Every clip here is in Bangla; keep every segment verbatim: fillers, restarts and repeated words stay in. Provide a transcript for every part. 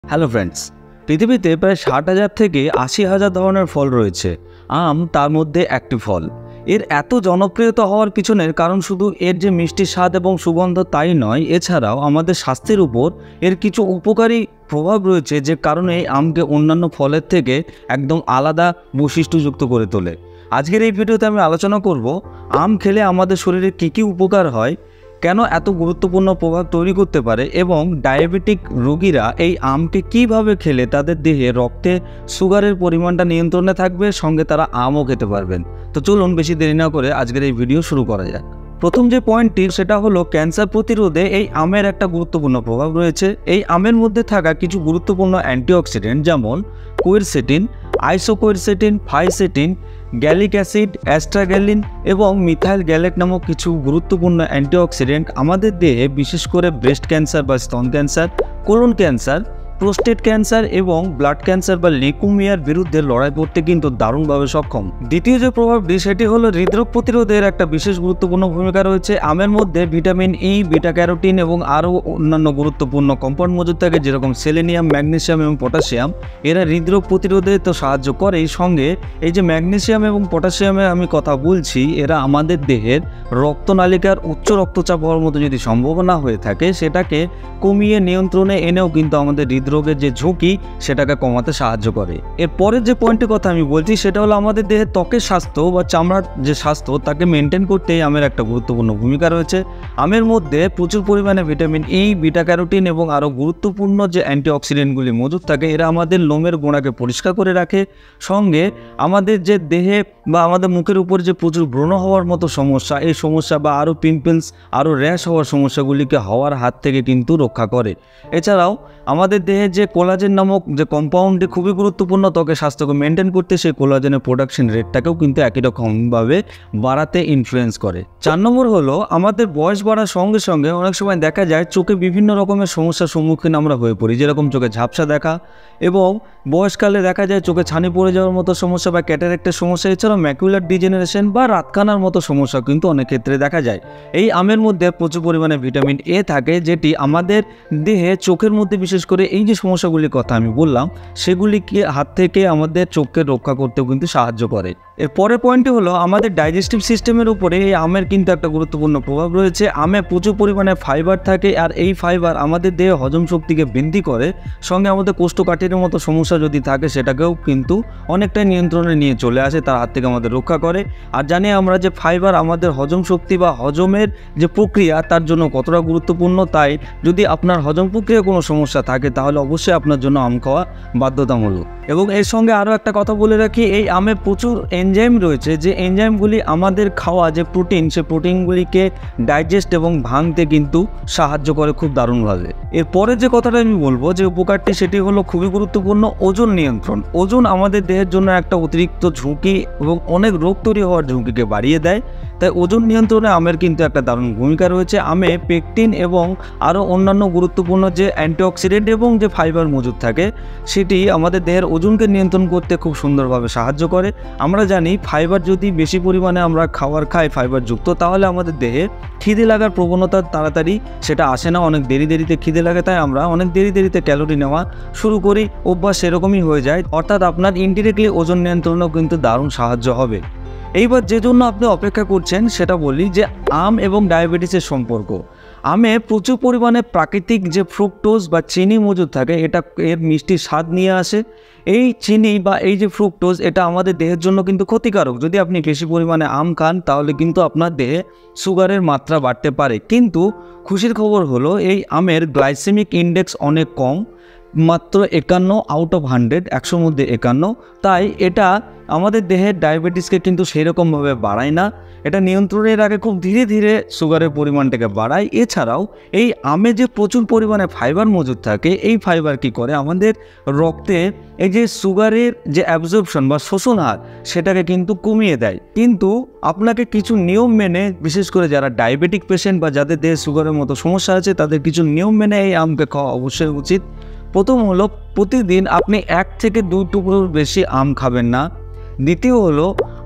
হ্যালো ফ্রেন্ডস, পৃথিবীতে প্রায় ষাট হাজার থেকে আশি হাজার ধরনের ফল রয়েছে। আম তার মধ্যে একটি ফল। এর এত জনপ্রিয়তা হওয়ার পিছনের কারণ শুধু এর যে মিষ্টি স্বাদ এবং সুগন্ধ তাই নয়, এছাড়াও আমাদের স্বাস্থ্যের উপর এর কিছু উপকারী প্রভাব রয়েছে, যে কারণে এই আমকে অন্যান্য ফলের থেকে একদম আলাদা বৈশিষ্ট্যযুক্ত করে তোলে। আজকের এই ভিডিওতে আমি আলোচনা করব আম খেলে আমাদের শরীরে কী কী উপকার হয়, কেন এত গুরুত্বপূর্ণ প্রভাব তৈরি করতে পারে এবং ডায়াবেটিক রোগীরা এই আমকে কিভাবে খেলে তাদের দেহে রক্তে সুগারের পরিমাণটা নিয়ন্ত্রণে থাকবে, সঙ্গে তারা আমও খেতে পারবেন। তো চলুন বেশি দেরি না করে আজকের এই ভিডিও শুরু করা যাক। প্রথম যে পয়েন্টটি সেটা হলো ক্যান্সার প্রতিরোধে এই আমের একটা গুরুত্বপূর্ণ প্রভাব রয়েছে। এই আমের মধ্যে থাকা কিছু গুরুত্বপূর্ণ অ্যান্টিঅক্সিডেন্ট যেমন quercetin, isoquercetin, fisetin, gallic acid, astragalin এবং মিথাইল গ্যালেট নামক কিছু গুরুত্বপূর্ণ অ্যান্টিঅক্সিডেন্ট আমাদের দেহে বিশেষ করে ব্রেস্ট ক্যান্সার বা স্তন cancer, colon cancer, prostate cancer এবং ব্লাড ক্যান্সার বা লিউকেমিয়ার বিরুদ্ধে লড়াই করতে কিন্তু দারুণভাবে সক্ষম। দ্বিতীয় যে প্রভাবটি সেটি হলো হৃদরোগ প্রতিরোধের একটা বিশেষ গুরুত্বপূর্ণ ভূমিকা রয়েছে। আমের মধ্যে ভিটামিন ই, বিটা ক্যারোটিন এবং আরও অন্যান্য গুরুত্বপূর্ণ কম্পাউন্ড মজুদ থাকে, যেরকম সেলেনিয়াম, ম্যাগনেসিয়াম এবং পটাশিয়াম। এরা হৃদরোগ প্রতিরোধে তো সাহায্য করেই, সঙ্গে এই যে ম্যাগনেসিয়াম এবং পটাশিয়ামের আমি কথা বলছি, এরা আমাদের দেহের রক্তনালিকার উচ্চ রক্তচাপ হওয়ার মতো যদি সম্ভাবনা হয়ে থাকে সেটাকে কমিয়ে নিয়ন্ত্রণে এনেও কিন্তু আমাদের হৃদরোগের যে ঝুঁকি সেটাকে কমাতে সাহায্য করে। এর পরের যে পয়েন্টের কথা আমি বলছি সেটা হলো আমাদের দেহের ত্বকের স্বাস্থ্য বা চামড়ার যে স্বাস্থ্য তাকে মেনটেন করতেই আমের একটা গুরুত্বপূর্ণ ভূমিকা রয়েছে। আমের মধ্যে প্রচুর পরিমাণে ভিটামিন ই, বিটা ক্যারোটিন এবং আরও গুরুত্বপূর্ণ যে অ্যান্টিঅক্সিডেন্টগুলি মজুদ থাকে, এরা আমাদের লোমের গোড়াকে পরিষ্কার করে রাখে। সঙ্গে আমাদের যে দেহে বা আমাদের মুখের উপর যে প্রচুর ব্রণ হওয়ার মতো সমস্যা, এই সমস্যা বা আরও পিম্পলস, আরও র্যাশ হওয়ার সমস্যাগুলিকে হওয়ার হাত থেকে কিন্তু রক্ষা করে। এছাড়াও আমাদের দেহে যে কোলাজেন নামক যে কম্পাউন্ডটি খুবই গুরুত্বপূর্ণ ত্বকের স্বাস্থ্যকে মেনটেন করতে, সেই কোলাজেনের প্রোডাকশন রেটটাকেও কিন্তু একই রকমভাবে বাড়াতে ইনফ্লুয়েন্স করে। চার নম্বর হলো আমাদের বয়স বাড়ার সঙ্গে সঙ্গে অনেক সময় দেখা যায় চোখে বিভিন্ন রকমের সমস্যার সম্মুখীন আমরা হয়ে পড়ি, যেরকম চোখে ঝাপসা দেখা এবং বয়সকালে দেখা যায় চোখে ছানি পড়ে যাওয়ার মতো সমস্যা বা ক্যাটারেক্টের সমস্যা, এছাড়াও ম্যাকুলার ডিজেনারেশন বা রাতকানার মতো সমস্যা কিন্তু অনেক ক্ষেত্রে দেখা যায়। এই আমের মধ্যে প্রচুর পরিমাণে ভিটামিন এ থাকে, যেটি আমাদের দেহে চোখের মধ্যে বিশেষ করে এই যে সমস্যাগুলির কথা আমি বললাম সেগুলিকে হাত থেকে আমাদের চোখকে রক্ষা করতেও কিন্তু সাহায্য করে। এর পরের পয়েন্টটি হলো আমাদের ডাইজেস্টিভ সিস্টেমের উপরে এই আমের কিন্তু একটা গুরুত্বপূর্ণ প্রভাব রয়েছে। আমে প্রচুর পরিমাণে ফাইবার থাকে, আর এই ফাইবার আমাদের দেহে হজম শক্তিকে বৃদ্ধি করে, সঙ্গে আমাদের কোষ্ঠকাঠিন্যের মতো সমস্যা যদি থাকে সেটাকেও কিন্তু অনেকটাই নিয়ন্ত্রণে নিয়ে চলে আসে, তার হাত থেকে আমাদের রক্ষা করে। আর জানি আমরা যে ফাইবার আমাদের হজম শক্তি বা হজমের যে প্রক্রিয়া তার জন্য কতটা গুরুত্বপূর্ণ, তাই যদি আপনার হজম প্রক্রিয়া কোনো সমস্যা থাকে তাহলে অবশ্যই আপনার জন্য আম খাওয়া বাধ্যতামূলক। এবং এর সঙ্গে আরও একটা কথা বলে রাখি, এই আমে প্রচুর এনজাইম রয়েছে, যে এনজাইমগুলি আমাদের খাওয়া যে প্রোটিন, সে প্রোটিনগুলিকে ডাইজেস্ট এবং ভাঙতে কিন্তু সাহায্য করে খুব দারুণভাবে। এরপরে যে কথাটা আমি বলবো যে উপকারটি, সেটি হলো খুবই গুরুত্বপূর্ণ ওজন নিয়ন্ত্রণ। ওজন আমাদের দেহের জন্য একটা অতিরিক্ত ঝুঁকি এবং অনেক রোগ তৈরি হওয়ার ঝুঁকিকে বাড়িয়ে দেয়, তাই ওজন নিয়ন্ত্রণে আমের কিন্তু একটা দারুণ ভূমিকা রয়েছে। আমে পেকটিন এবং আরও অন্যান্য গুরুত্বপূর্ণ যে অ্যান্টিঅক্সিডেন্ট এবং যে ফাইবার মজুদ থাকে সেটি আমাদের দেহের ওজনকে নিয়ন্ত্রণ করতে খুব সুন্দরভাবে সাহায্য করে। আমরা জানি ফাইবার যদি বেশি পরিমাণে আমরা খাবার খাই ফাইবারযুক্ত, তাহলে আমাদের দেহে খিদে লাগার প্রবণতা তাড়াতাড়ি সেটা আসে না, অনেক দেরি দেরিতে খিদে লাগে, তাই আমরা অনেক দেরি দেরিতে ক্যালোরি নেওয়া শুরু করি, অভ্যাস সেরকমই হয়ে যায়। অর্থাৎ আপনার ইনডিরেক্টলি ওজন নিয়ন্ত্রণেও কিন্তু দারুণ সাহায্য হবে। এইবার যে জন্য আপনি অপেক্ষা করছেন সেটা বলি, যে আম এবং ডায়াবেটিসের সম্পর্ক। আমে প্রচুর পরিমাণে প্রাকৃতিক যে ফ্রুক্টোজ বা চিনি মজুদ থাকে, এটা এর মিষ্টি স্বাদ নিয়ে আসে। এই চিনি বা এই যে ফ্রুক্টোজ, এটা আমাদের দেহের জন্য কিন্তু ক্ষতিকারক। যদি আপনি বেশি পরিমাণে আম খান তাহলে কিন্তু আপনার দেহে সুগারের মাত্রা বাড়তে পারে। কিন্তু খুশির খবর হলো এই আমের গ্লাইসেমিক ইন্ডেক্স অনেক কম, মাত্র একান্ন আউট অফ হান্ড্রেড, একশোর মধ্যে একান্ন। তাই এটা আমাদের দেহের ডায়াবেটিসকে কিন্তু সেরকমভাবে বাড়ায় না, এটা নিয়ন্ত্রণের আগে খুব ধীরে ধীরে সুগারের পরিমাণটাকে বাড়ায়। এছাড়াও এই আমে যে প্রচুর পরিমাণে ফাইবার মজুদ থাকে, এই ফাইবার কী করে আমাদের রক্তে এই যে সুগারের যে অ্যাবজর্পশন বা শোষণ হার সেটাকে কিন্তু কমিয়ে দেয়। কিন্তু আপনাকে কিছু নিয়ম মেনে, বিশেষ করে যারা ডায়াবেটিক পেশেন্ট বা যাদের দেহে সুগারের মতো সমস্যা আছে, তাদের কিছু নিয়ম মেনে এই আমকে খাওয়া অবশ্যই উচিত। প্রথম হলো প্রতিদিন আপনি এক থেকে দুই টুকরোর বেশি আম খাবেন না। দ্বিতীয় হলো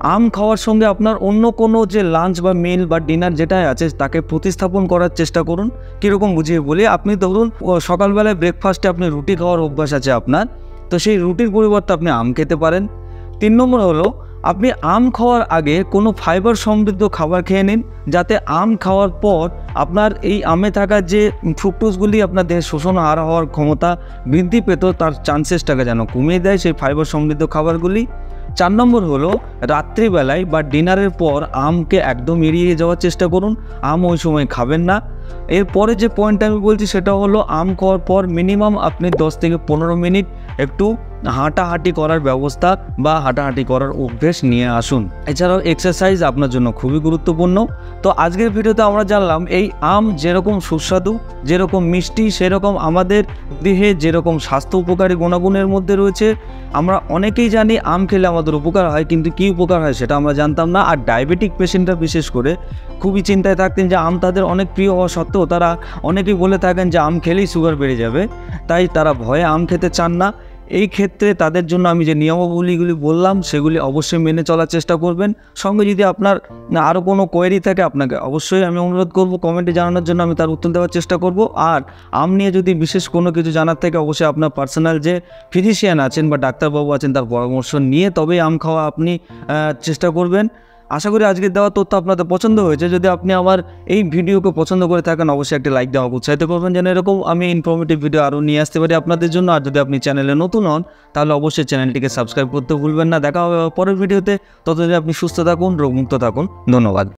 আম খাওয়ার সঙ্গে আপনার অন্য কোনো যে লাঞ্চ বা মিল বা ডিনার যেটাই আছে তাকে প্রতিস্থাপন করার চেষ্টা করুন। কীরকম বুঝিয়ে বলি, আপনি ধরুন সকালবেলায় ব্রেকফাস্টে আপনি রুটি খাওয়ার অভ্যাস আছে আপনার, তো সেই রুটির পরিবর্তে আপনি আম খেতে পারেন। তিন নম্বর হলো, আপনি আম খাওয়ার আগে কোনো ফাইবার সমৃদ্ধ খাবার খেয়ে নিন, যাতে আম খাওয়ার পর আপনার এই আমে থাকা যে ফ্রুক্টোজগুলি আপনার দেহে শোষণ আর হওয়ার ক্ষমতা বৃদ্ধি পেত তার চান্সেসটাকে যেন কমিয়ে দেয় সেই ফাইবার সমৃদ্ধ খাবারগুলি। চার নম্বর হলো, রাত্রিবেলায় বা ডিনারের পর আমকে একদম এড়িয়ে যাওয়ার চেষ্টা করুন, আম ওই সময় খাবেন না। এরপরে যে পয়েন্টটা আমি বলছি সেটা হলো, আম খাওয়ার পর মিনিমাম আপনি দশ থেকে পনেরো মিনিট একটু হাঁটাহাঁটি করার ব্যবস্থা বা হাঁটাহাঁটি করার অভ্যেস নিয়ে আসুন। এছাড়াও এক্সারসাইজ আপনার জন্য খুবই গুরুত্বপূর্ণ। তো আজকের ভিডিওতে আমরা জানলাম এই আম যেরকম সুস্বাদু, যেরকম মিষ্টি, সেরকম আমাদের দেহে যেরকম স্বাস্থ্য উপকারী গুণাগুণের মধ্যে রয়েছে। আমরা অনেকেই জানি আম খেলে আমাদের উপকার হয়, কিন্তু কী উপকার হয় সেটা আমরা জানতাম না। আর ডায়াবেটিক পেশেন্টরা বিশেষ করে খুবই চিন্তায় থাকতেন যে আম তাদের অনেক প্রিয় হওয়া সত্ত্বেও তারা অনেকেই বলে থাকেন যে আম খেলেই সুগার বেড়ে যাবে, তাই তারা ভয়ে আম খেতে চান না। এই ক্ষেত্রে তাদের জন্য আমি যে নিয়মাবলীগুলি বললাম সেগুলি অবশ্যই মেনে চলার চেষ্টা করবেন। সঙ্গে যদি আপনার আরও কোনো কোয়েরি থাকে আপনাকে অবশ্যই আমি অনুরোধ করব কমেন্টে জানানোর জন্য, আমি তার উত্তর দেওয়ার চেষ্টা করব। আর আম নিয়ে যদি বিশেষ কোনো কিছু জানার থাকে অবশ্যই আপনার পার্সোনাল যে ফিজিশিয়ান আছেন বা ডাক্তারবাবু আছেন তার পরামর্শ নিয়ে তবেই আম খাওয়া আপনি চেষ্টা করবেন। আশা করি আজকের দেওয়া তথ্য আপনাদের পছন্দ হয়েছে। যদি আপনি আমার এই ভিডিওকে পছন্দ করে থাকেন অবশ্যই একটি লাইক দেওয়া উৎসাহিত করবেন, যেন এরকম আমি ইনফরমেটিভ ভিডিও আরও নিয়ে আসতে পারি আপনাদের জন্য। আর যদি আপনি চ্যানেলে নতুন হন তাহলে অবশ্যই চ্যানেলটিকে সাবস্ক্রাইব করতে ভুলবেন না। দেখা হবে পরের ভিডিওতে, ততদিন আপনি সুস্থ থাকুন, রোগমুক্ত থাকুন। ধন্যবাদ।